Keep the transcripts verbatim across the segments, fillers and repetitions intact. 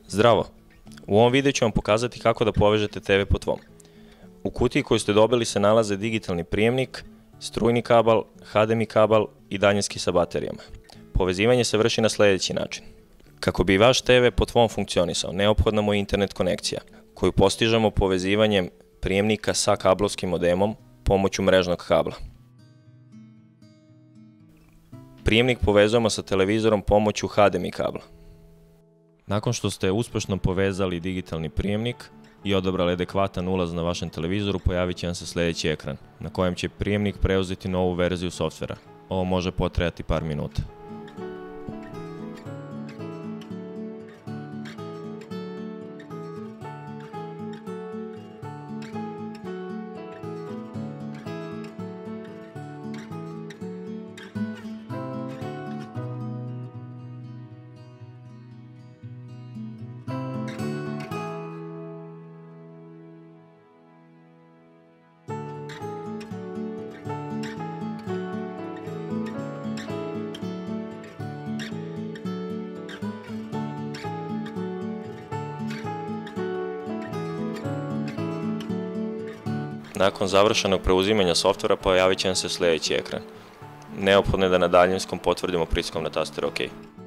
Zdravo! U ovom videu ću vam pokazati kako da povežete te ve pod tvom. U kutiji koju ste dobili se nalaze digitalni prijemnik, strujni kabal, ha de em i kabal i daljinski sa baterijama. Povezivanje se vrši na sljedeći način. Kako bi vaš te ve pod tvom funkcionisao, neophodna mu je internet konekcija, koju postižemo povezivanjem prijemnika sa kablovskim modemom pomoću mrežnog kabla. Prijemnik povezujemo sa televizorom pomoću ha de em i kabla. Nakon što ste uspešno povezali digitalni prijemnik i odabrali adekvatan ulaz na vašem televizoru, pojavit će vam se sljedeći ekran, na kojem će prijemnik preuzeti novu verziju softvera. Ovo može potrajati par minuta. Nakon završenog preuzimanja softvera pojavit će vam se sljedeći ekran. Neophodno je da na daljinskom potvrdimo pritiskom na taster OK.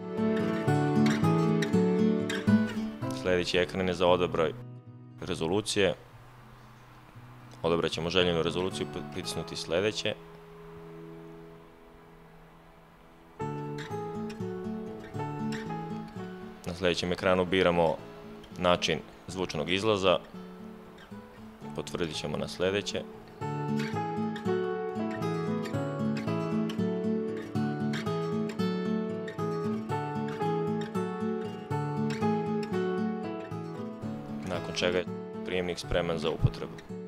Sljedeći ekran je za odabir rezolucije. Odabrat ćemo željenu rezoluciju i pritisnuti sljedeće. Na sljedećem ekranu biramo način zvučnog izlaza. Potvrdit ćemo na sljedeće. Nakon čega je prijemnik spreman za upotrebu.